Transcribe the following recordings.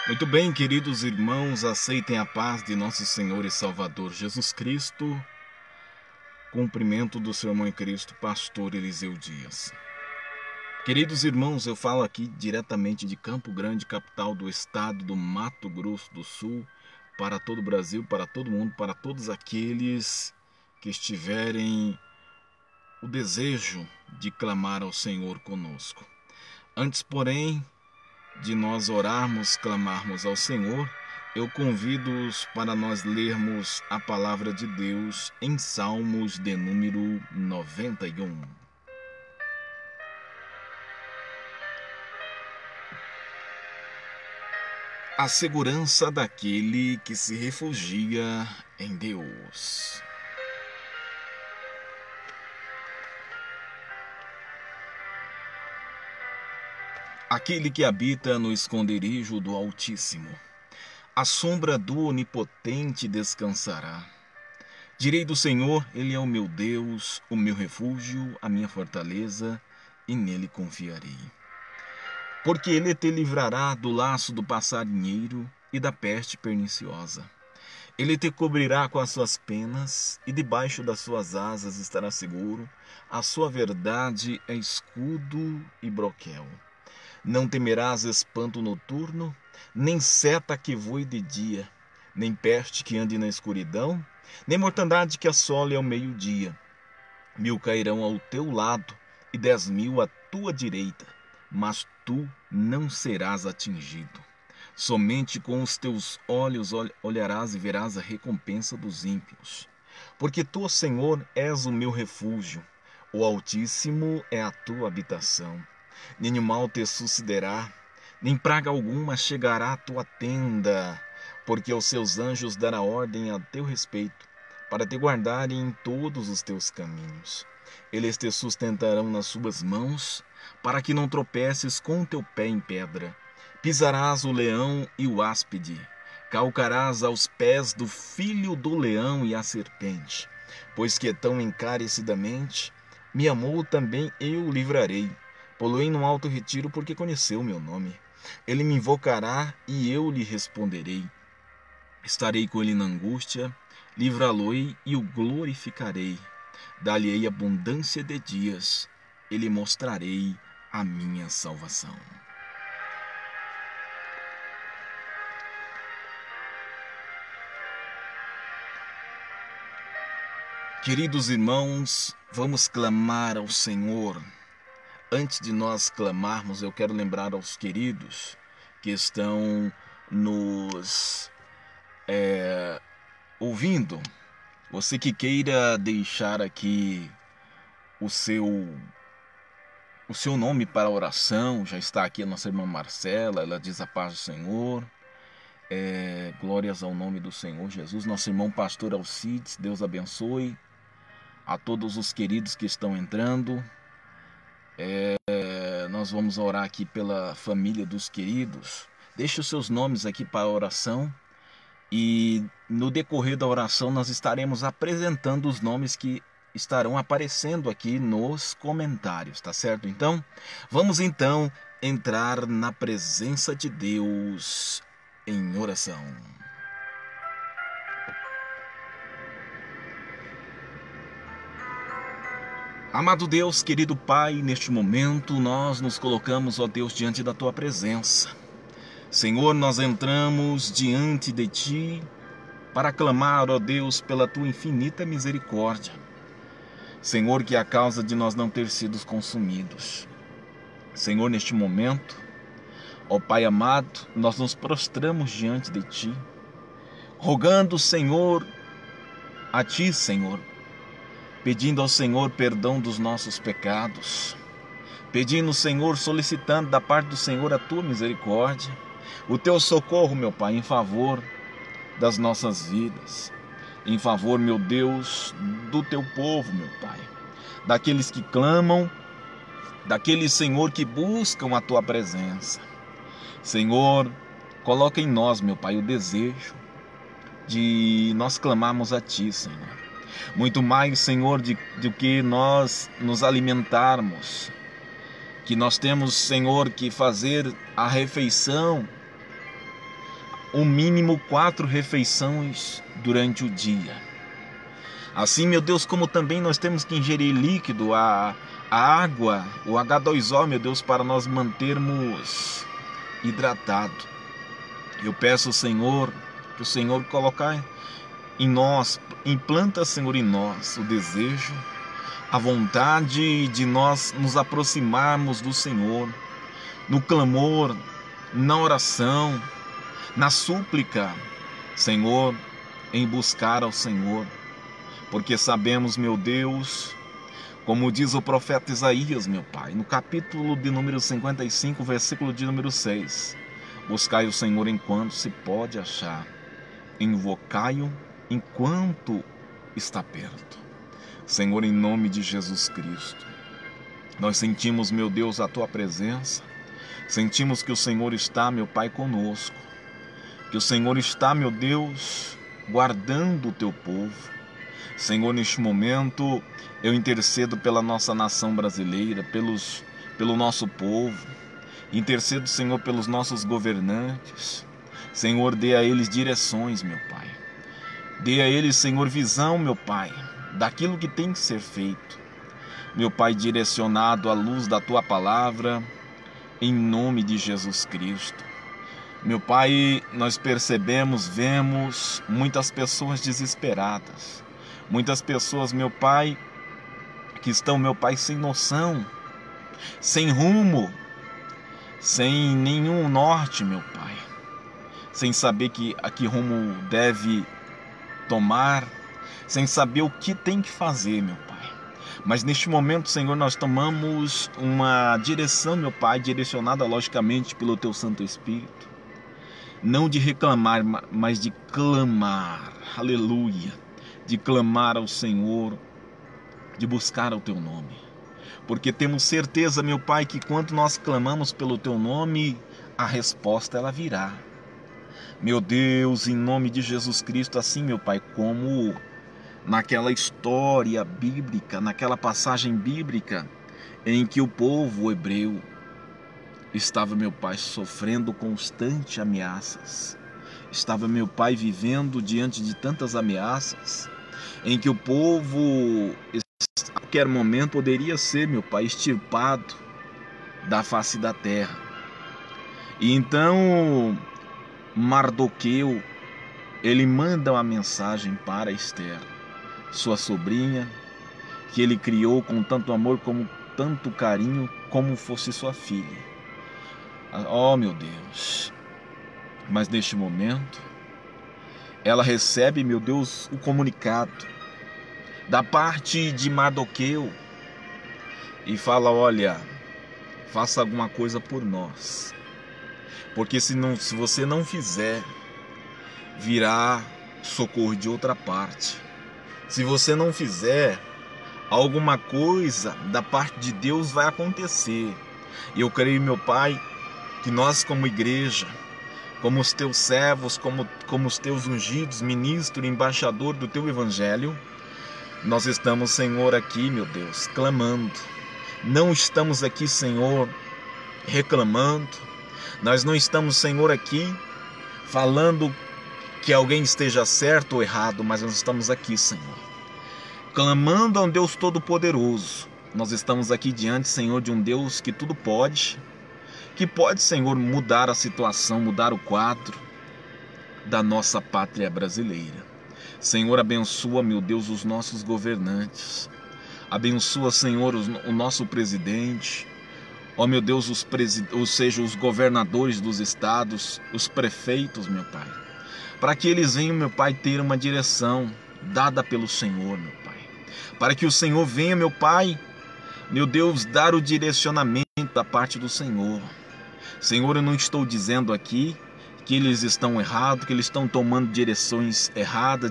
Muito bem, queridos irmãos, aceitem a paz de nosso Senhor e Salvador Jesus Cristo. Cumprimento do seu irmão em Cristo, pastor Eliseu Dias. Queridos irmãos, eu falo aqui diretamente de Campo Grande, capital do estado do Mato Grosso do Sul, para todo o Brasil, para todo mundo, para todos aqueles que estiverem o desejo de clamar ao Senhor conosco. Antes, porém, de nós orarmos, clamarmos ao Senhor, eu convido-os para nós lermos a palavra de Deus em Salmos de número 91. A segurança daquele que se refugia em Deus. Aquele que habita no esconderijo do Altíssimo, à sombra do Onipotente descansará. Direi do Senhor, Ele é o meu Deus, o meu refúgio, a minha fortaleza, e nele confiarei. Porque Ele te livrará do laço do passarinheiro e da peste perniciosa. Ele te cobrirá com as suas penas, e debaixo das suas asas estará seguro. A sua verdade é escudo e broquel. Não temerás espanto noturno, nem seta que voe de dia, nem peste que ande na escuridão, nem mortandade que assole ao meio-dia. 1000 cairão ao teu lado e 10.000 à tua direita, mas tu não serás atingido. Somente com os teus olhos olharás e verás a recompensa dos ímpios. Porque tu, Senhor, és o meu refúgio, o Altíssimo é a tua habitação. Nenhum mal te sucederá, nem praga alguma chegará à tua tenda, porque aos seus anjos dará ordem a teu respeito, para te guardarem em todos os teus caminhos. Eles te sustentarão nas suas mãos, para que não tropeces com o teu pé em pedra. Pisarás o leão e o áspide, calcarás aos pés do filho do leão e a serpente. Pois que tão encarecidamente me amou, também eu o livrarei. Poloei num alto retiro, porque conheceu meu nome. Ele me invocará e eu lhe responderei. Estarei com ele na angústia, livrá-lo-ei e o glorificarei. Dar-lhe-ei abundância de dias, e lhe mostrarei a minha salvação. Queridos irmãos, vamos clamar ao Senhor. Antes de nós clamarmos, eu quero lembrar aos queridos que estão nos ouvindo. Você que queira deixar aqui o seu nome para a oração, já está aqui a nossa irmã Marcela, ela diz a paz do Senhor. Glórias ao nome do Senhor Jesus. Nosso irmão pastor Alcides, Deus abençoe. A todos os queridos que estão entrando. Nós vamos orar aqui pela família dos queridos. Deixe os seus nomes aqui para a oração. E no decorrer da oração nós estaremos apresentando os nomes que estarão aparecendo aqui nos comentários, tá certo? Então, vamos então entrar na presença de Deus em oração. Amado Deus, querido Pai, neste momento nós nos colocamos, ó Deus, diante da Tua presença. Senhor, nós entramos diante de Ti para clamar, ó Deus, pela Tua infinita misericórdia. Senhor, que é a causa de nós não ter sido consumidos. Senhor, neste momento, ó Pai amado, nós nos prostramos diante de Ti, rogando, Senhor, a Ti, Senhor, pedindo ao Senhor perdão dos nossos pecados, pedindo, Senhor, solicitando da parte do Senhor a Tua misericórdia, o Teu socorro, meu Pai, em favor das nossas vidas, em favor, meu Deus, do Teu povo, meu Pai, daqueles que clamam, daqueles, Senhor, que buscam a Tua presença. Senhor, coloca em nós, meu Pai, o desejo de nós clamarmos a Ti, Senhor. Muito mais, Senhor, do que nós nos alimentarmos, que nós temos, Senhor, que fazer a refeição o mínimo 4 refeições durante o dia. Assim, meu Deus, como também nós temos que ingerir líquido, a água, o H2O, meu Deus, para nós mantermos hidratado. Eu peço, Senhor, que o Senhor colocar em nós, implanta, Senhor, em nós o desejo, a vontade de nós nos aproximarmos do Senhor, no clamor, na oração, na súplica, Senhor, em buscar ao Senhor, porque sabemos, meu Deus, como diz o profeta Isaías, meu Pai, no capítulo de número 55, versículo de número 6, buscai o Senhor enquanto se pode achar, invocai-o enquanto está perto. Senhor, em nome de Jesus Cristo, nós sentimos, meu Deus, a Tua presença, sentimos que o Senhor está, meu Pai, conosco, que o Senhor está, meu Deus, guardando o Teu povo. Senhor, neste momento, eu intercedo pela nossa nação brasileira, pelo nosso povo, intercedo, Senhor, pelos nossos governantes. Senhor, dê a eles direções, meu Pai. Dê a eles, Senhor, visão, meu Pai, daquilo que tem que ser feito. Meu Pai, direcionado à luz da Tua palavra, em nome de Jesus Cristo. Meu Pai, nós percebemos, vemos muitas pessoas desesperadas. Muitas pessoas, meu Pai, que estão, meu Pai, sem noção, sem rumo, sem nenhum norte, meu Pai. Sem saber a que rumo deve tomar, sem saber o que tem que fazer, meu Pai. Mas neste momento, Senhor, nós tomamos uma direção, meu Pai, direcionada logicamente pelo Teu Santo Espírito. Não de reclamar, mas de clamar, aleluia, de clamar ao Senhor, de buscar o Teu nome. Porque temos certeza, meu Pai, que quando nós clamamos pelo Teu nome, a resposta ela virá. Meu Deus, em nome de Jesus Cristo, assim, meu Pai, como naquela história bíblica, naquela passagem bíblica em que o povo hebreu estava, meu Pai, sofrendo constantes ameaças. Estava, meu Pai, vivendo diante de tantas ameaças, em que o povo, a qualquer momento, poderia ser, meu Pai, extirpado da face da terra. E então, Mardoqueu, ele manda uma mensagem para Esther, sua sobrinha, que ele criou com tanto amor, como tanto carinho, como fosse sua filha. Oh, meu Deus! Mas neste momento, ela recebe, meu Deus, o comunicado da parte de Mardoqueu e fala: olha, faça alguma coisa por nós, porque se você não fizer, virá socorro de outra parte. Se você não fizer, alguma coisa da parte de Deus vai acontecer. E eu creio, meu Pai, que nós como igreja, como os Teus servos, como os Teus ungidos, ministro e embaixador do Teu Evangelho, nós estamos, Senhor, aqui, meu Deus, clamando. Não estamos aqui, Senhor, reclamando. Nós não estamos, Senhor, aqui falando que alguém esteja certo ou errado, mas nós estamos aqui, Senhor, clamando a um Deus Todo-Poderoso. Nós estamos aqui diante, Senhor, de um Deus que tudo pode, que pode, Senhor, mudar a situação, mudar o quadro da nossa pátria brasileira. Senhor, abençoa, meu Deus, os nossos governantes. Abençoa, Senhor, o nosso presidente. Ó, meu Deus, os governadores dos estados, os prefeitos, meu Pai. Para que eles venham, meu Pai, ter uma direção dada pelo Senhor, meu Pai. Para que o Senhor venha, meu Pai, meu Deus, dar o direcionamento da parte do Senhor. Senhor, eu não estou dizendo aqui que eles estão errados, que eles estão tomando direções erradas,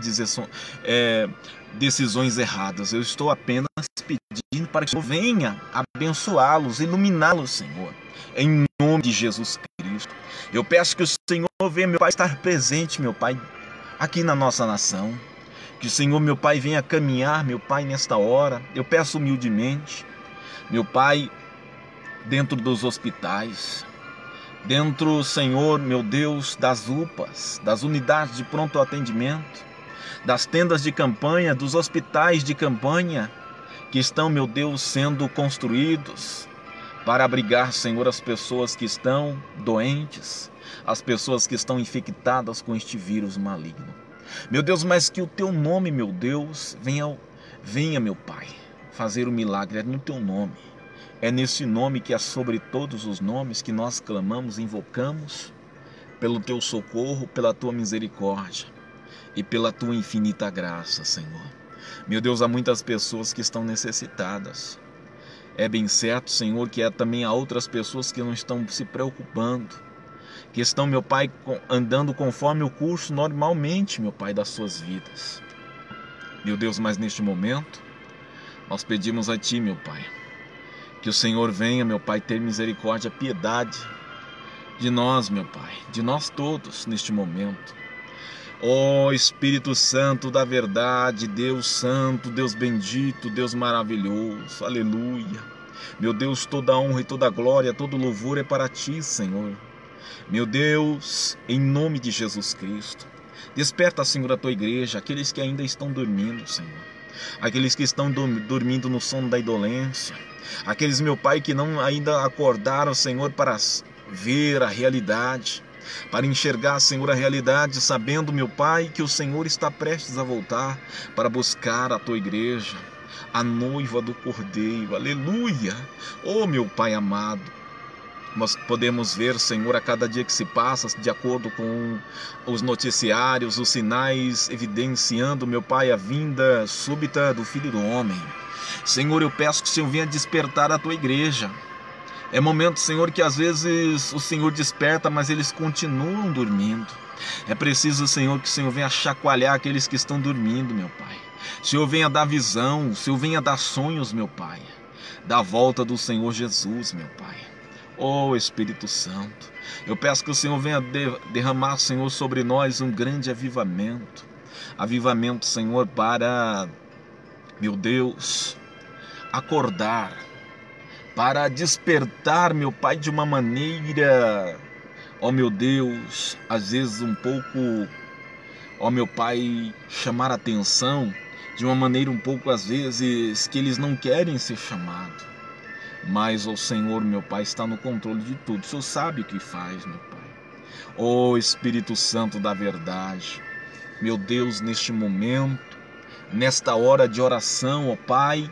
decisões erradas. Eu estou apenas pedindo para que o Senhor venha abençoá-los, iluminá-los, Senhor, em nome de Jesus Cristo. Eu peço que o Senhor venha, meu Pai, estar presente, meu Pai, aqui na nossa nação. Que o Senhor, meu Pai, venha caminhar, meu Pai, nesta hora. Eu peço humildemente, meu Pai, dentro dos hospitais, dentro, Senhor, meu Deus, das UPAs, das unidades de pronto atendimento, das tendas de campanha, dos hospitais de campanha, que estão, meu Deus, sendo construídos para abrigar, Senhor, as pessoas que estão doentes, as pessoas que estão infectadas com este vírus maligno. Meu Deus, mas que o teu nome, meu Deus, venha, meu Pai, fazer o milagre. É no teu nome, é nesse nome que é sobre todos os nomes que nós clamamos, invocamos, pelo teu socorro, pela tua misericórdia e pela tua infinita graça, Senhor. Meu Deus, há muitas pessoas que estão necessitadas. É bem certo, Senhor, que também há outras pessoas que não estão se preocupando, que estão, meu Pai, andando conforme o curso normalmente, meu Pai, das suas vidas. Meu Deus, mas neste momento, nós pedimos a Ti, meu Pai, que o Senhor venha, meu Pai, ter misericórdia, piedade de nós, meu Pai, de nós todos neste momento. Ó Espírito Santo da verdade, Deus Santo, Deus bendito, Deus maravilhoso, aleluia. Meu Deus, toda honra e toda glória, todo louvor é para Ti, Senhor. Meu Deus, em nome de Jesus Cristo, desperta, Senhor, a Tua igreja, aqueles que ainda estão dormindo, Senhor. Aqueles que estão dormindo no sono da indolência. Aqueles, meu Pai, que não ainda acordaram, Senhor, para ver a realidade, para enxergar, Senhor, a realidade, sabendo, meu Pai, que o Senhor está prestes a voltar para buscar a Tua igreja, a noiva do Cordeiro, aleluia. Oh, meu Pai amado, nós podemos ver, Senhor, a cada dia que se passa, de acordo com os noticiários, os sinais evidenciando, meu Pai, a vinda súbita do Filho do Homem. Senhor, eu peço que o Senhor venha despertar a Tua igreja. É momento, Senhor, que às vezes o Senhor desperta, mas eles continuam dormindo. É preciso, Senhor, que o Senhor venha chacoalhar aqueles que estão dormindo, meu Pai. O Senhor venha dar visão, o Senhor venha dar sonhos, meu Pai, da volta do Senhor Jesus, meu Pai. Oh, Espírito Santo, eu peço que o Senhor venha derramar, Senhor, sobre nós um grande avivamento. Avivamento, Senhor, para, meu Deus, acordar, para despertar, meu Pai, de uma maneira, ó meu Deus, às vezes um pouco, ó meu Pai, chamar a atenção, de uma maneira um pouco, às vezes, que eles não querem ser chamados. Mas o Senhor, meu Pai, está no controle de tudo. O Senhor sabe o que faz, meu Pai. Ó Espírito Santo da verdade, meu Deus, neste momento, nesta hora de oração, ó Pai,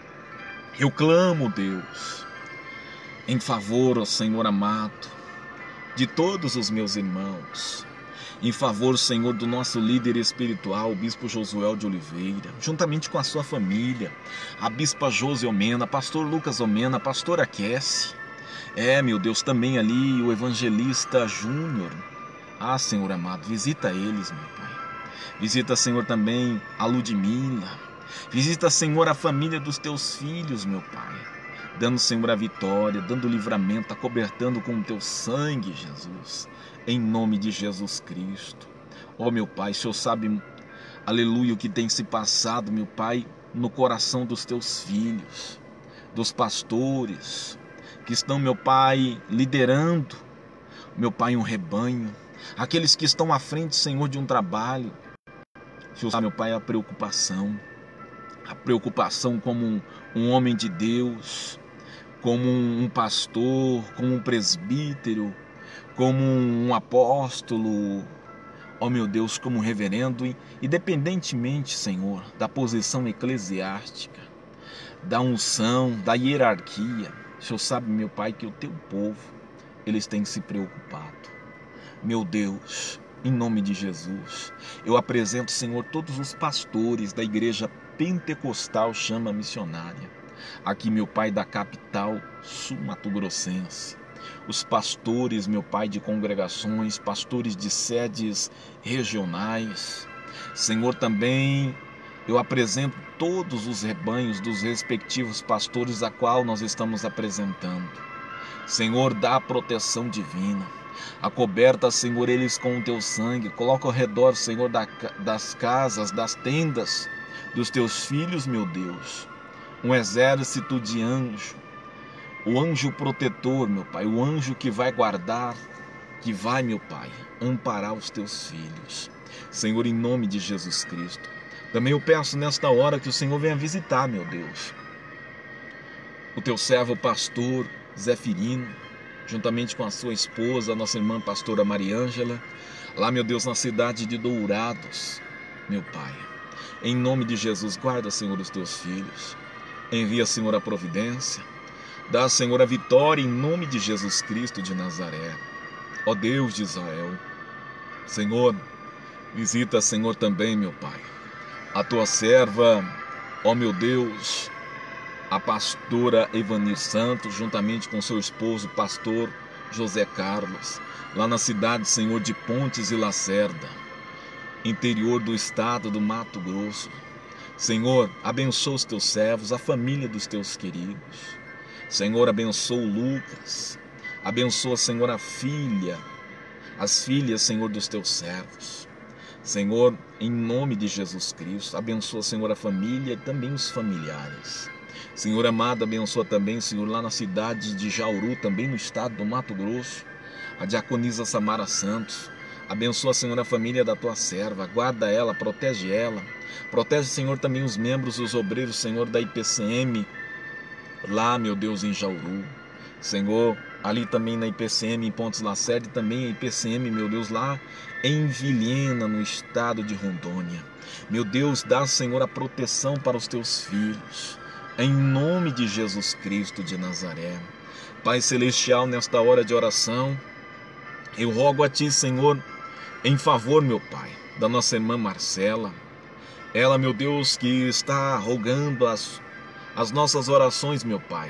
eu clamo, Deus, em favor, ó Senhor amado, de todos os meus irmãos, em favor, Senhor, do nosso líder espiritual, o Bispo Josuel de Oliveira, juntamente com a sua família, a Bispa Josi Omena, Pastor Lucas Omena, Pastora Cassie, meu Deus, também ali o Evangelista Júnior. Ah, Senhor amado, visita eles, meu Pai. Visita, Senhor, também a Ludmila. Visita, Senhor, a família dos Teus filhos, meu Pai. Dando, Senhor, a vitória, dando livramento, acobertando com o Teu sangue, Jesus. Em nome de Jesus Cristo. Ó, meu Pai, o Senhor sabe, aleluia, o que tem se passado, meu Pai, no coração dos Teus filhos, dos pastores, que estão, meu Pai, liderando, meu Pai, um rebanho. Aqueles que estão à frente, Senhor, de um trabalho. O Senhor sabe, meu Pai, a preocupação como um homem de Deus, como um pastor, como um presbítero, como um apóstolo, ó meu Deus, como um reverendo, independentemente, Senhor, da posição eclesiástica, da unção, da hierarquia. O Senhor sabe, meu Pai, que o Teu povo, eles têm se preocupado. Meu Deus, em nome de Jesus, eu apresento, Senhor, todos os pastores da Igreja Pentecostal Chama Missionária, aqui, meu Pai, da capital sul-mato-grossense. Os pastores, meu Pai, de congregações, pastores de sedes regionais. Senhor, também eu apresento todos os rebanhos dos respectivos pastores a qual nós estamos apresentando. Senhor, dá a proteção divina. Acoberta, Senhor, eles com o Teu sangue. Coloca ao redor, Senhor, das casas, das tendas dos Teus filhos, meu Deus, um exército de anjos, o anjo protetor, meu Pai, o anjo que vai guardar, que vai, meu Pai, amparar os teus filhos. Senhor, em nome de Jesus Cristo. Também eu peço nesta hora que o Senhor venha visitar, meu Deus, o teu servo pastor Zefirino, juntamente com a sua esposa, a nossa irmã pastora Mariângela, lá, meu Deus, na cidade de Dourados, meu Pai. Em nome de Jesus, guarda, Senhor, os teus filhos. Envia, Senhor, a providência. Dá, Senhor, a vitória em nome de Jesus Cristo de Nazaré. Ó Deus de Israel, Senhor, visita, Senhor, também, meu Pai, a tua serva, ó meu Deus, a pastora Evanir Santos, juntamente com seu esposo, pastor José Carlos, lá na cidade, Senhor, de Pontes e Lacerda, interior do estado do Mato Grosso. Senhor, abençoa os teus servos, a família dos teus queridos. Senhor, abençoa o Lucas, abençoa, Senhor, a filha, as filhas, Senhor, dos teus servos. Senhor, em nome de Jesus Cristo, abençoa, Senhor, a família e também os familiares. Senhor amado, abençoa também, Senhor, lá na cidade de Jauru, também no estado do Mato Grosso, a diaconisa Samara Santos. Abençoa, Senhor, a família da tua serva, guarda ela, protege ela. Protege, Senhor, também os membros, os obreiros, Senhor, da IPCM, lá, meu Deus, em Jauru. Senhor, ali também na IPCM em Pontes Lacerda e também a IPCM, meu Deus, lá em Vilhena, no estado de Rondônia. Meu Deus, dá, Senhor, a proteção para os teus filhos, em nome de Jesus Cristo de Nazaré. Pai Celestial, nesta hora de oração, eu rogo a Ti, Senhor, em favor, meu Pai, da nossa irmã Marcela. Ela, meu Deus, que está rogando as nossas orações, meu Pai,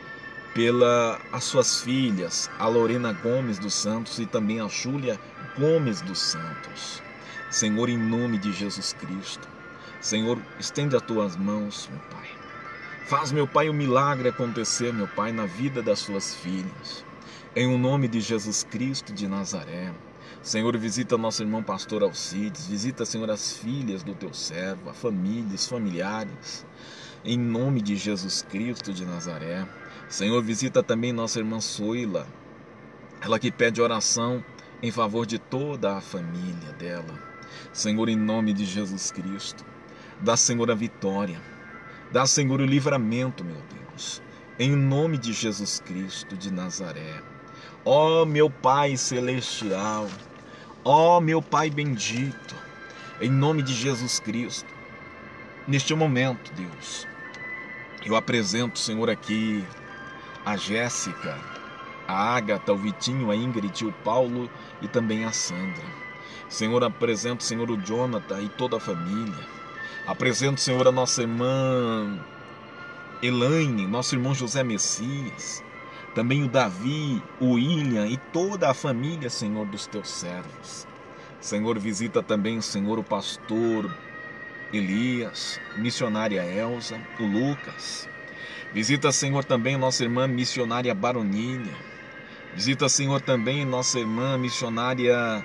as suas filhas, a Lorena Gomes dos Santos e também a Júlia Gomes dos Santos. Senhor, em nome de Jesus Cristo, Senhor, estende as tuas mãos, meu Pai. Faz, meu Pai, o milagre acontecer, meu Pai, na vida das suas filhas. Em o nome de Jesus Cristo de Nazaré. Senhor, visita nosso irmão pastor Alcides, visita, Senhor, as filhas do teu servo, a família, os familiares. Em nome de Jesus Cristo de Nazaré. Senhor, visita também nossa irmã Soila, ela que pede oração em favor de toda a família dela. Senhor, em nome de Jesus Cristo, dá, Senhor, a vitória, dá, Senhor, o livramento, meu Deus, em nome de Jesus Cristo de Nazaré. Ó meu Pai Celestial, ó meu Pai bendito, em nome de Jesus Cristo, neste momento, Deus, eu apresento, Senhor, aqui a Jéssica, a Ágata, o Vitinho, a Ingrid, o Paulo e também a Sandra. Senhor, apresento, Senhor, o Jonathan e toda a família. Apresento, Senhor, a nossa irmã Elaine, nosso irmão José Messias, também o Davi, o William e toda a família, Senhor, dos teus servos. Senhor, visita também, Senhor, o pastor Elias, missionária Elza, o Lucas. Visita, Senhor, também nossa irmã missionária Baroninha. Visita, Senhor, também nossa irmã missionária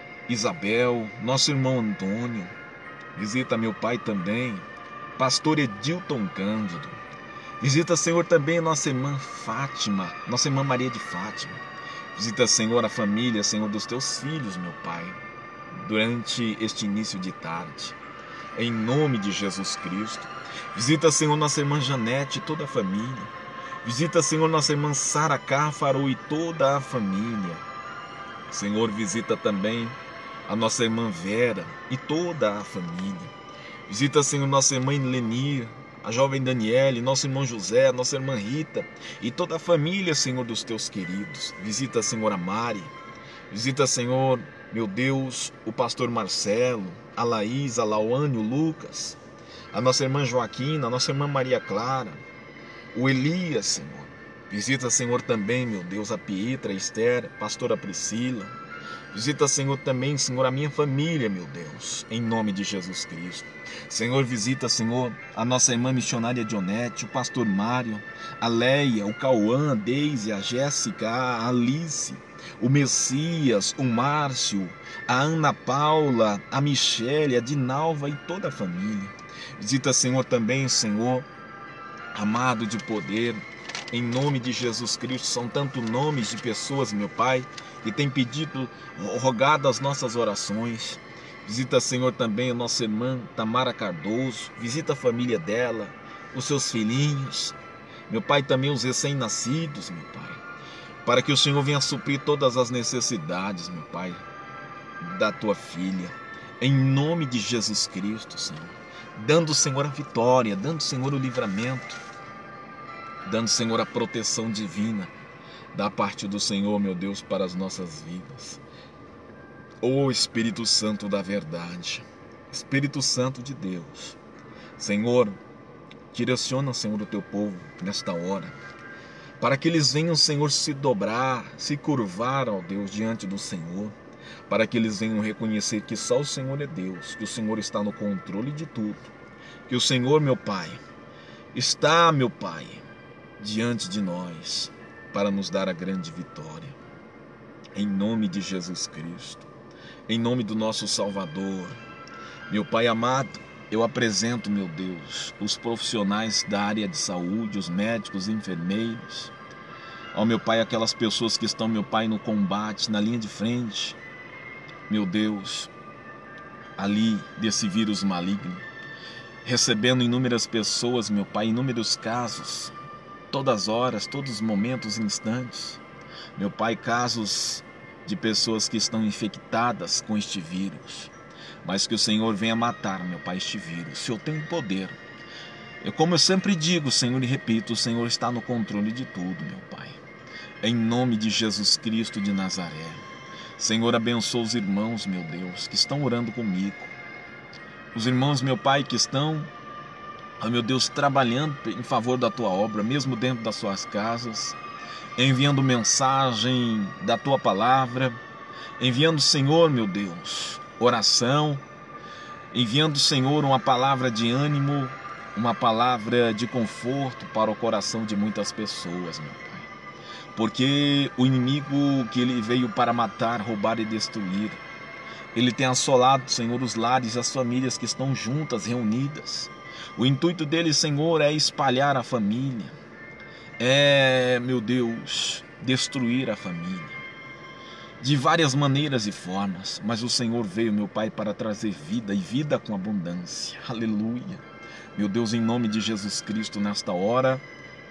Isabel, nosso irmão Antônio. Visita, meu Pai, também pastor Edilton Cândido. Visita, Senhor, também nossa irmã Fátima, nossa irmã Maria de Fátima. Visita, Senhor, a família, Senhor, dos teus filhos, meu Pai, durante este início de tarde. Em nome de Jesus Cristo. Visita, Senhor, nossa irmã Janete e toda a família. Visita, Senhor, nossa irmã Sara Cáfaro e toda a família. Senhor, visita também a nossa irmã Vera e toda a família. Visita, Senhor, nossa irmã Lenir, a jovem Daniele, nosso irmão José, nossa irmã Rita e toda a família, Senhor, dos teus queridos. Visita, Senhor, a Mari. Visita, Senhor, meu Deus, o pastor Marcelo, a Laís, a Lauane, o Lucas, a nossa irmã Joaquina, a nossa irmã Maria Clara, o Elias, Senhor. Visita, Senhor, também, meu Deus, a Pietra, a Esther, a pastora Priscila. Visita, Senhor, também, Senhor, a minha família, meu Deus, em nome de Jesus Cristo. Senhor, visita, Senhor, a nossa irmã missionária Dionete, o pastor Mário, a Leia, o Cauã, a Deise, a Jéssica, a Alice, o Messias, o Márcio, a Ana Paula, a Michele, a Dinalva e toda a família. Visita, Senhor, também, Senhor, amado de poder, Em nome de Jesus Cristo, são tantos nomes de pessoas, meu Pai, que têm pedido, rogado as nossas orações. Visita, Senhor, também a nossa irmã Tamara Cardoso. Visita a família dela, os seus filhinhos. Meu Pai, também os recém-nascidos, meu Pai. Para que o Senhor venha suprir todas as necessidades, meu Pai, da tua filha. Em nome de Jesus Cristo, Senhor. Dando, Senhor, a vitória, dando, Senhor, o livramento. Dando, Senhor, a proteção divina da parte do Senhor, meu Deus, para as nossas vidas. Ó Espírito Santo da verdade, Espírito Santo de Deus, Senhor, direciona, Senhor, o teu povo nesta hora, para que eles venham, Senhor, se dobrar, se curvar, ó Deus, diante do Senhor, para que eles venham reconhecer que só o Senhor é Deus, que o Senhor está no controle de tudo, que o Senhor, meu Pai, está, meu Pai, diante de nós, para nos dar a grande vitória. Em nome de Jesus Cristo, em nome do nosso Salvador, meu Pai amado, eu apresento, meu Deus, os profissionais da área de saúde, os médicos, enfermeiros, ó meu Pai, aquelas pessoas que estão, meu Pai, no combate, na linha de frente, meu Deus, ali desse vírus maligno, recebendo inúmeras pessoas, meu Pai, inúmeros casos, todas as horas, todos os momentos, instantes, meu Pai, casos de pessoas que estão infectadas com este vírus, mas que o Senhor venha matar, meu Pai, este vírus. O Senhor tem poder. Como eu sempre digo, Senhor, e repito, o Senhor está no controle de tudo, meu Pai. Em nome de Jesus Cristo de Nazaré. Senhor, abençoa os irmãos, meu Deus, que estão orando comigo. Os irmãos, meu Pai, que estão, ó meu Deus, trabalhando em favor da Tua obra, mesmo dentro das suas casas, enviando mensagem da Tua palavra, enviando, Senhor, meu Deus, oração, enviando, Senhor, uma palavra de ânimo, uma palavra de conforto para o coração de muitas pessoas, meu Pai. Porque o inimigo que ele veio para matar, roubar e destruir, ele tem assolado, Senhor, os lares e as famílias que estão juntas, reunidas. O intuito dele, Senhor, é espalhar a família, meu Deus, destruir a família de várias maneiras e formas, mas o Senhor veio, meu Pai, para trazer vida e vida com abundância. Aleluia. Meu Deus, em nome de Jesus Cristo, nesta hora,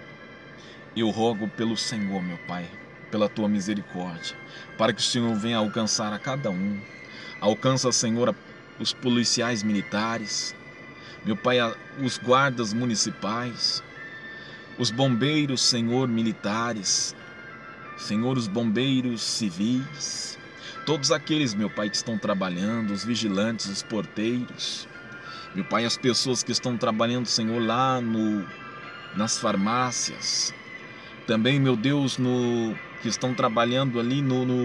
eu rogo pelo Senhor, meu Pai, pela Tua misericórdia, para que o Senhor venha alcançar a cada um. Alcança, Senhor, os policiais militares, meu Pai, os guardas municipais, os bombeiros, Senhor, militares, Senhor, os bombeiros civis, todos aqueles, meu Pai, que estão trabalhando, os vigilantes, os porteiros, meu Pai, as pessoas que estão trabalhando, Senhor, lá nas farmácias, também, meu Deus, que estão trabalhando ali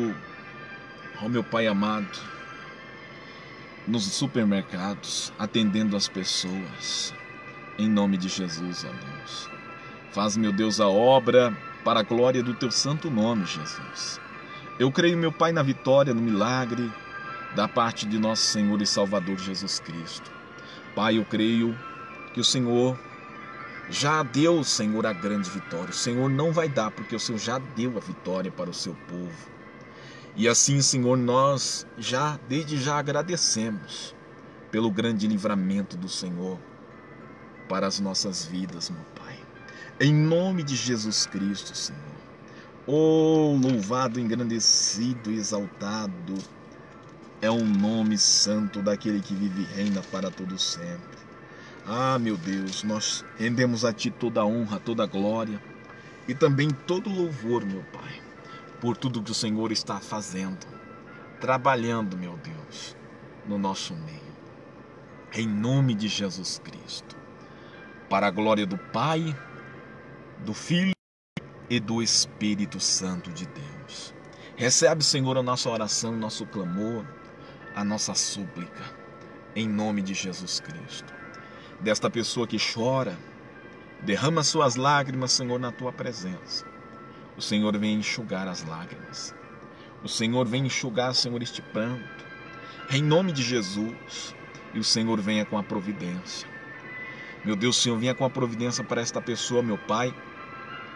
oh meu Pai amado, nos supermercados, atendendo as pessoas, em nome de Jesus, ó Deus. Faz, meu Deus, a obra para a glória do Teu santo nome, Jesus. Eu creio, meu Pai, na vitória, no milagre da parte de nosso Senhor e Salvador Jesus Cristo. Pai, eu creio que o Senhor já deu, Senhor, a grande vitória. O Senhor não vai dar, porque o Senhor já deu a vitória para o seu povo. E assim, Senhor, nós desde já agradecemos pelo grande livramento do Senhor para as nossas vidas, meu Pai. Em nome de Jesus Cristo, Senhor. Oh, louvado, engrandecido e exaltado é o nome santo daquele que vive e reina para todo sempre. Ah, meu Deus, nós rendemos a Ti toda a honra, toda a glória e também todo o louvor, meu Pai, por tudo que o Senhor está fazendo, trabalhando, meu Deus, no nosso meio. Em nome de Jesus Cristo, para a glória do Pai, do Filho e do Espírito Santo de Deus. Recebe, Senhor, a nossa oração, nosso clamor, a nossa súplica, em nome de Jesus Cristo. Desta pessoa que chora, derrama suas lágrimas, Senhor, na Tua presença. O Senhor vem enxugar as lágrimas. O Senhor vem enxugar, Senhor, este pranto, em nome de Jesus. E o Senhor venha com a providência. Meu Deus, Senhor, venha com a providência para esta pessoa, meu Pai,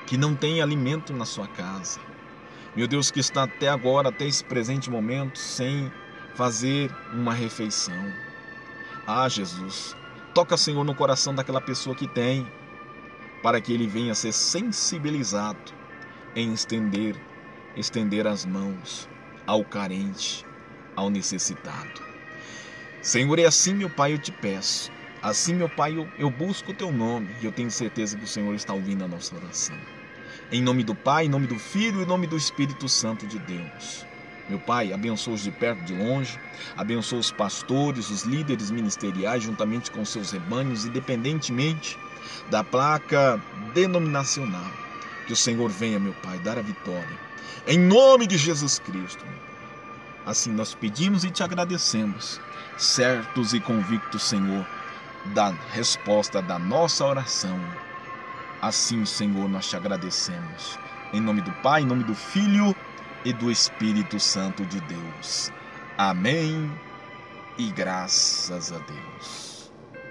que não tem alimento na sua casa. Meu Deus, que está até agora, até esse presente momento, sem fazer uma refeição. Ah, Jesus, toca, Senhor, no coração daquela pessoa que tem, para que ele venha a ser sensibilizado em estender as mãos ao carente, ao necessitado. Senhor, é assim, meu Pai, eu te peço. Assim, meu Pai, eu busco o teu nome e eu tenho certeza que o Senhor está ouvindo a nossa oração. Em nome do Pai, em nome do Filho e em nome do Espírito Santo de Deus. Meu Pai, abençoa os de perto e de longe, abençoa os pastores, os líderes ministeriais, juntamente com seus rebanhos, independentemente da placa denominacional. Que o Senhor venha, meu Pai, dar a vitória. Em nome de Jesus Cristo. Assim nós pedimos e te agradecemos, certos e convictos, Senhor, da resposta da nossa oração. Assim, Senhor, nós te agradecemos. Em nome do Pai, em nome do Filho e do Espírito Santo de Deus. Amém e graças a Deus.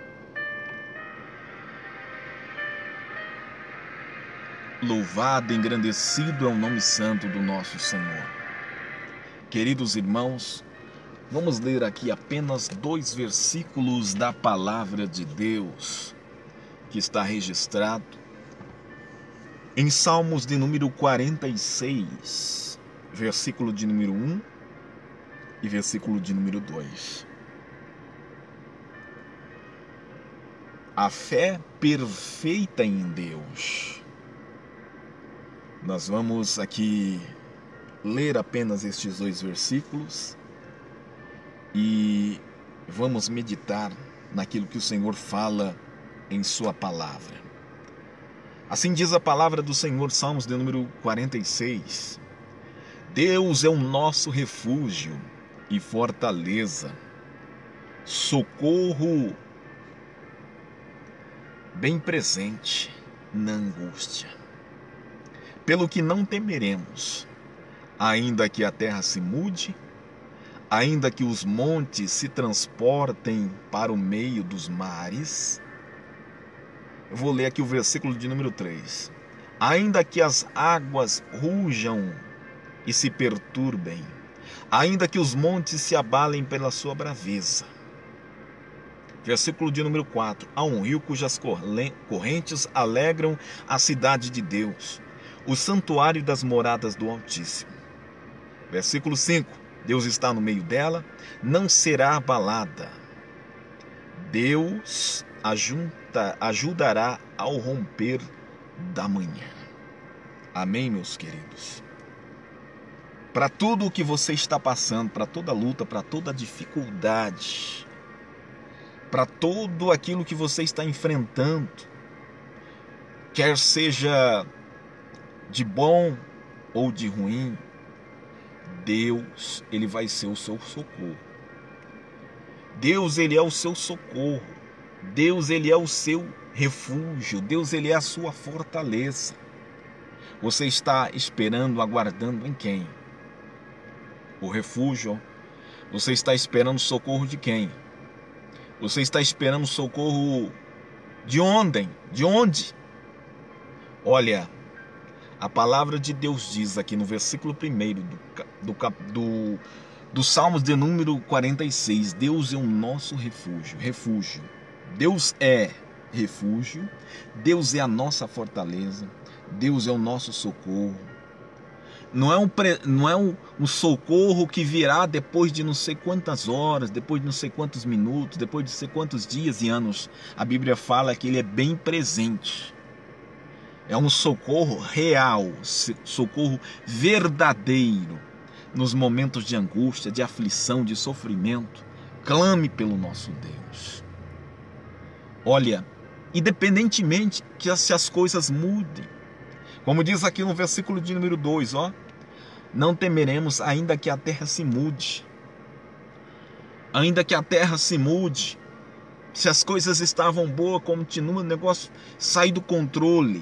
Louvado e engrandecido é o nome santo do nosso Senhor. Queridos irmãos, vamos ler aqui apenas 2 versículos da palavra de Deus, que está registrado em Salmos de número 46, versículo de número 1 e versículo de número 2. A fé perfeita em Deus. Nós vamos aqui ler apenas estes 2 versículos e vamos meditar naquilo que o Senhor fala em sua palavra. Assim diz a palavra do Senhor, Salmos de número 46. Deus é o nosso refúgio e fortaleza, socorro bem presente na angústia. Pelo que não temeremos, ainda que a terra se mude, ainda que os montes se transportem para o meio dos mares. Eu vou ler aqui o versículo de número 3. Ainda que as águas rujam e se perturbem, ainda que os montes se abalem pela sua braveza. Versículo de número 4. Há um rio cujas correntes alegram a cidade de Deus, o santuário das moradas do Altíssimo. Versículo 5. Deus está no meio dela, não será abalada. Deus ajudará ao romper da manhã. Amém, meus queridos? Para tudo o que você está passando, para toda luta, para toda dificuldade, para tudo aquilo que você está enfrentando, quer seja de bom ou de ruim, Deus, Ele vai ser o seu socorro. Deus, Ele é o seu socorro. Deus, Ele é o seu refúgio. Deus, Ele é a sua fortaleza. Você está esperando, aguardando em quem? O refúgio. Você está esperando socorro de quem? Você está esperando socorro de onde? De onde? Olha, a palavra de Deus diz aqui no versículo 1 do Salmos de número 46, Deus é o nosso refúgio. Refúgio. Deus é refúgio, Deus é a nossa fortaleza, Deus é o nosso socorro. Não é um socorro que virá depois de não sei quantas horas, depois de não sei quantos minutos, depois de não sei quantos dias e anos. A Bíblia fala que ele é bem presente. É um socorro real, socorro verdadeiro. Nos momentos de angústia, de aflição, de sofrimento, clame pelo nosso Deus. Olha, independentemente que se as coisas mudem, como diz aqui no versículo de número 2, não temeremos ainda que a terra se mude. Ainda que a terra se mude, se as coisas estavam boas, continua o negócio sai do controle.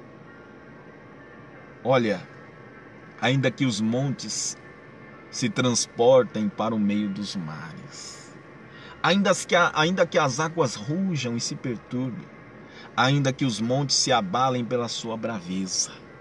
Olha, ainda que os montes se transportem para o meio dos mares, ainda que as águas rujam e se perturbem, ainda que os montes se abalem pela sua braveza,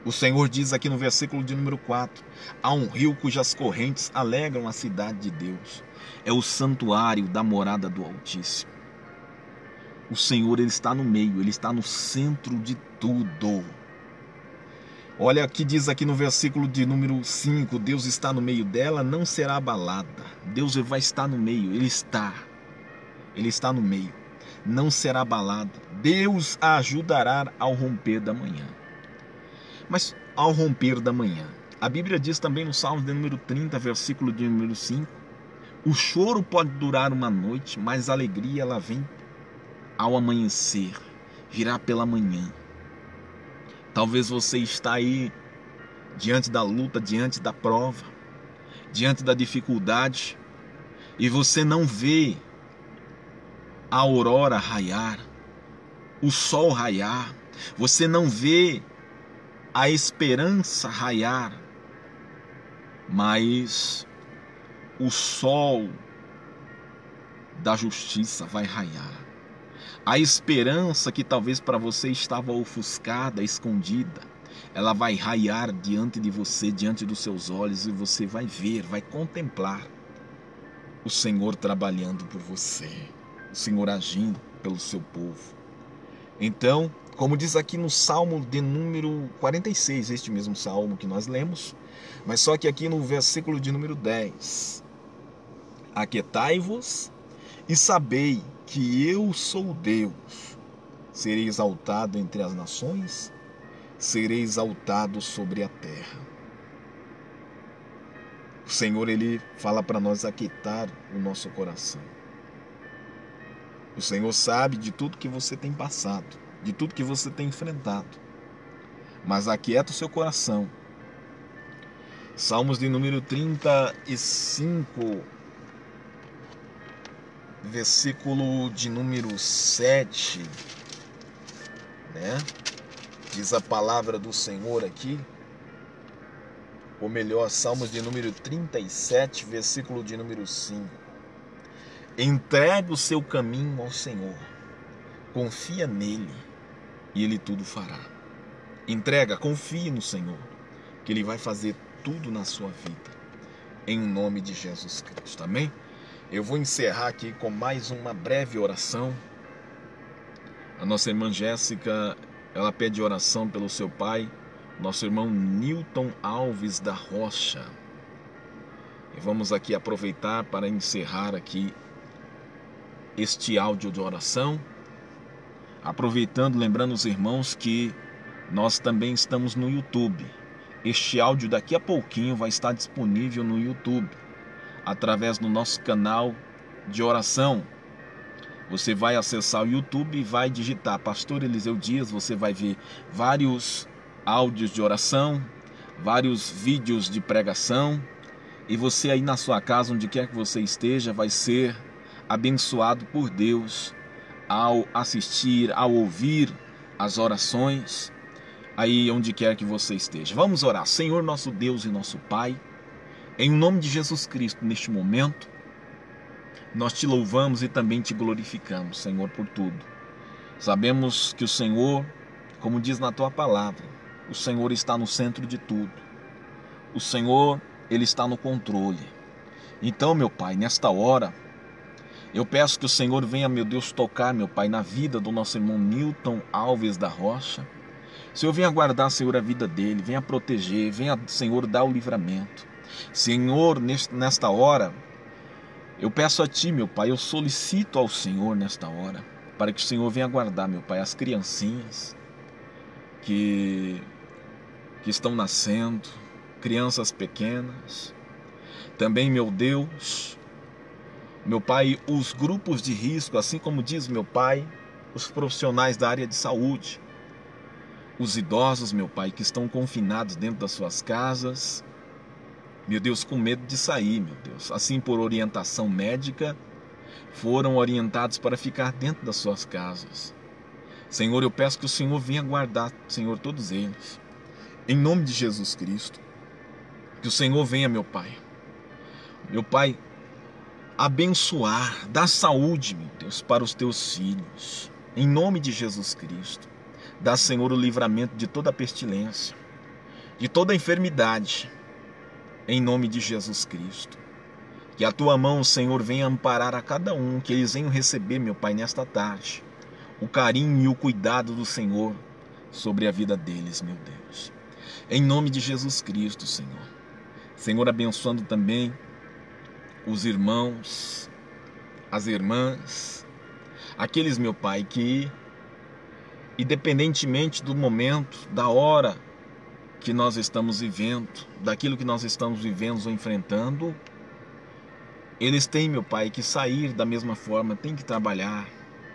O Senhor diz aqui no versículo de número 4: há um rio cujas correntes alegram a cidade de Deus. É o santuário da morada do Altíssimo. O Senhor, Ele está no meio, Ele está no centro de tudo. Olha aqui, diz aqui no versículo de número 5, Deus está no meio dela, não será abalada. Deus vai estar no meio, Ele está no meio, não será abalada. Deus a ajudará ao romper da manhã. Mas ao romper da manhã, a Bíblia diz também no Salmo de número 30, versículo de número 5, o choro pode durar uma noite, mas a alegria ela vem ao amanhecer, virá pela manhã. Talvez você está aí diante da luta, diante da prova, diante da dificuldade, e você não vê a aurora raiar, o sol raiar, você não vê a esperança raiar, mas o sol da justiça vai raiar. A esperança que talvez para você estava ofuscada, escondida, ela vai raiar diante de você, diante dos seus olhos, e você vai ver, vai contemplar o Senhor trabalhando por você, o Senhor agindo pelo seu povo. Então, como diz aqui no Salmo de número 46, este mesmo Salmo que nós lemos, mas só que aqui no versículo de número 10, aquietai-vos e sabei que eu sou Deus, serei exaltado entre as nações, serei exaltado sobre a terra. O Senhor, Ele fala para nós aquietar o nosso coração. O Senhor sabe de tudo que você tem passado, de tudo que você tem enfrentado, mas aquieta o seu coração. Salmos de número 35, versículo de número 7, né? Diz a palavra do Senhor aqui, ou melhor, Salmos de número 37, versículo de número 5. Entregue o seu caminho ao Senhor, confia nele e ele tudo fará. Entrega, confie no Senhor, que ele vai fazer tudo na sua vida, em nome de Jesus Cristo, amém? Eu vou encerrar aqui com mais uma breve oração. A nossa irmã Jéssica, ela pede oração pelo seu pai, nosso irmão Newton Alves da Rocha. E vamos aqui aproveitar para encerrar aqui este áudio de oração, aproveitando, lembrando os irmãos que nós também estamos no YouTube. Este áudio daqui a pouquinho vai estar disponível no YouTube, através do nosso canal de oração. Você vai acessar o YouTube e vai digitar Pastor Eliseu Dias, você vai ver vários áudios de oração, vários vídeos de pregação, e você aí na sua casa, onde quer que você esteja, vai ser abençoado por Deus ao assistir, ao ouvir as orações, aí onde quer que você esteja. Vamos orar. Senhor, nosso Deus e nosso Pai, em nome de Jesus Cristo, neste momento, nós te louvamos e também te glorificamos, Senhor, por tudo. Sabemos que o Senhor, como diz na tua palavra, o Senhor está no centro de tudo. O Senhor, Ele está no controle. Então, meu Pai, nesta hora, eu peço que o Senhor venha, meu Deus, tocar, meu Pai, na vida do nosso irmão Newton Alves da Rocha. Senhor, venha guardar, Senhor, a vida dele, venha proteger, venha, Senhor, dar o livramento. Senhor, nesta hora, eu peço a Ti, meu Pai, eu solicito ao Senhor nesta hora, para que o Senhor venha guardar, meu Pai, as criancinhas que estão nascendo, crianças pequenas. Também, meu Deus, meu Pai, os grupos de risco, assim como diz meu Pai, os profissionais da área de saúde, os idosos, meu Pai, que estão confinados dentro das suas casas, meu Deus, com medo de sair, meu Deus, assim por orientação médica, foram orientados para ficar dentro das suas casas. Senhor, eu peço que o Senhor venha guardar, Senhor, todos eles, em nome de Jesus Cristo, que o Senhor venha, meu Pai, abençoar, dar saúde, meu Deus, para os teus filhos, em nome de Jesus Cristo. Dá, Senhor, o livramento de toda pestilência. de toda enfermidade, em nome de Jesus Cristo. Que a tua mão, Senhor, venha amparar a cada um, que eles venham receber, meu Pai, nesta tarde, o carinho e o cuidado do Senhor sobre a vida deles, meu Deus. Em nome de Jesus Cristo, Senhor. Senhor, abençoando também os irmãos, as irmãs, aqueles, meu Pai, que, independentemente do momento, da hora que nós estamos vivendo, daquilo que nós estamos vivendo ou enfrentando, eles têm, meu Pai, que sair da mesma forma, têm que trabalhar.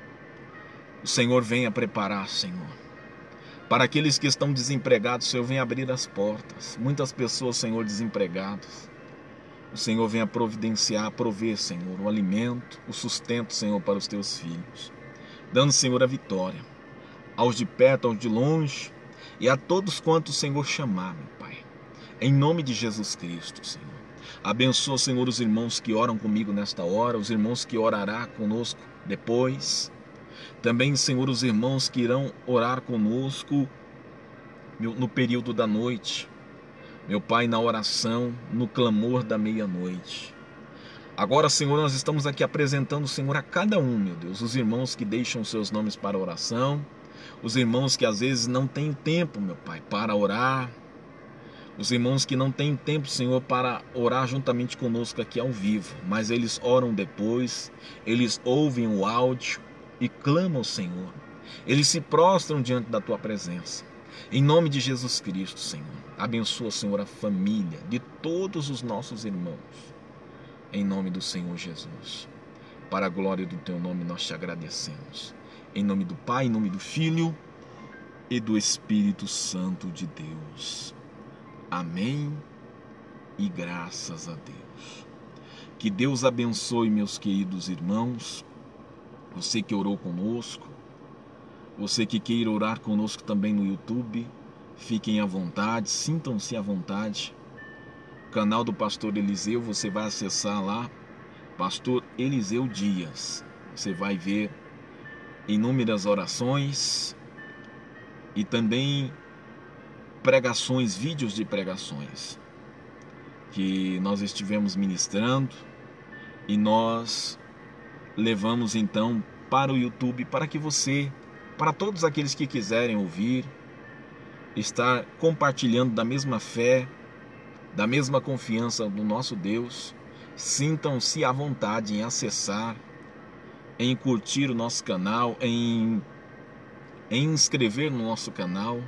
O Senhor venha preparar, Senhor. Para aqueles que estão desempregados, o Senhor venha abrir as portas. Muitas pessoas, Senhor, desempregadas. O Senhor venha providenciar, prover, Senhor, o alimento, o sustento, Senhor, para os teus filhos. Dando, Senhor, a vitória. Aos de perto, aos de longe, e a todos quantos o Senhor chamar, meu Pai. Em nome de Jesus Cristo, Senhor. Abençoa, Senhor, os irmãos que oram comigo nesta hora, os irmãos que orará conosco depois. Também, Senhor, os irmãos que irão orar conosco no período da noite. Meu Pai, na oração, no clamor da meia-noite. Agora, Senhor, nós estamos aqui apresentando, Senhor, a cada um, meu Deus, os irmãos que deixam seus nomes para oração, os irmãos que às vezes não têm tempo, meu Pai, para orar, os irmãos que não têm tempo, Senhor, para orar juntamente conosco aqui ao vivo, mas eles oram depois, eles ouvem o áudio e clamam ao Senhor. Eles se prostram diante da Tua presença. Em nome de Jesus Cristo, Senhor, abençoa, Senhor, a família de todos os nossos irmãos. Em nome do Senhor Jesus. Para a glória do Teu nome nós te agradecemos. Em nome do Pai, em nome do Filho e do Espírito Santo de Deus. Amém e graças a Deus. Que Deus abençoe, meus queridos irmãos, você que orou conosco, você que queira orar conosco também no YouTube, fiquem à vontade, sintam-se à vontade. O canal do Pastor Eliseu, você vai acessar lá, Pastor Eliseu Dias. Você vai ver inúmeras orações e também pregações, vídeos de pregações que nós estivemos ministrando e nós levamos então para o YouTube para que você, para todos aqueles que quiserem ouvir, estar compartilhando da mesma fé, da mesma confiança no nosso Deus, sintam-se à vontade em acessar, em curtir o nosso canal, em inscrever no nosso canal,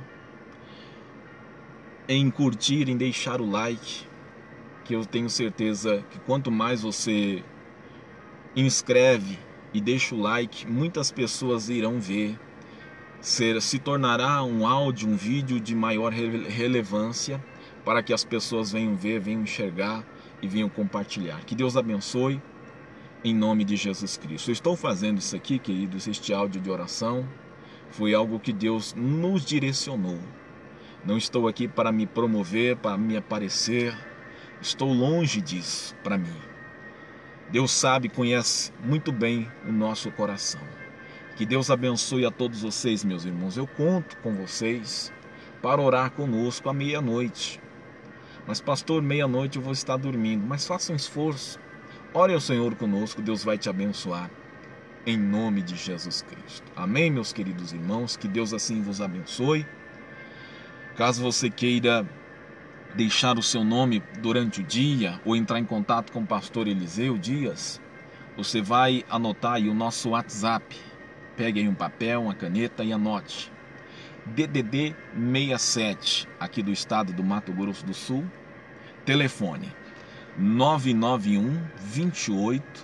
em curtir, em deixar o like, que eu tenho certeza que quanto mais você inscreve e deixa o like, muitas pessoas irão ver, se tornará um áudio, um vídeo de maior relevância, para que as pessoas venham ver, venham enxergar e venham compartilhar. Que Deus abençoe, em nome de Jesus Cristo. Eu estou fazendo isso aqui, queridos, este áudio de oração, foi algo que Deus nos direcionou. Não estou aqui para me promover, para me aparecer. Estou longe disso para mim. Deus sabe, conhece muito bem o nosso coração. Que Deus abençoe a todos vocês, meus irmãos. Eu conto com vocês para orar conosco à meia-noite. Mas, pastor, meia-noite eu vou estar dormindo. Mas faça um esforço. Ore ao Senhor conosco, Deus vai te abençoar. Em nome de Jesus Cristo. Amém, meus queridos irmãos. Que Deus assim vos abençoe. Caso você queira deixar o seu nome durante o dia ou entrar em contato com o pastor Eliseu Dias, você vai anotar aí o nosso WhatsApp. Pegue aí um papel, uma caneta e anote. DDD 67, aqui do estado do Mato Grosso do Sul. Telefone 991 28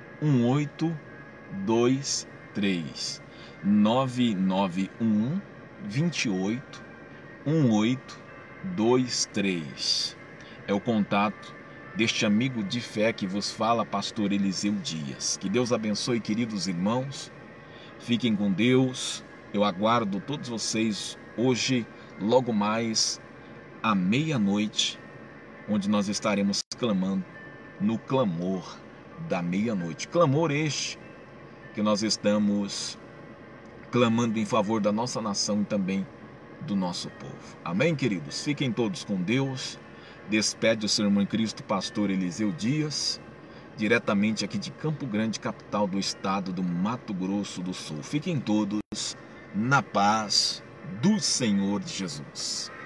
1823. 991 28 1823. É o contato deste amigo de fé que vos fala, pastor Eliseu Dias. Que Deus abençoe, queridos irmãos. Fiquem com Deus. Eu aguardo todos vocês hoje, logo mais à meia-noite, onde nós estaremos clamando no clamor da meia-noite. Clamor este que nós estamos clamando em favor da nossa nação e também do nosso povo. Amém, queridos? Fiquem todos com Deus. Despede o seu irmão em Cristo, pastor Eliseu Dias, diretamente aqui de Campo Grande, capital do estado do Mato Grosso do Sul. Fiquem todos na paz do Senhor Jesus.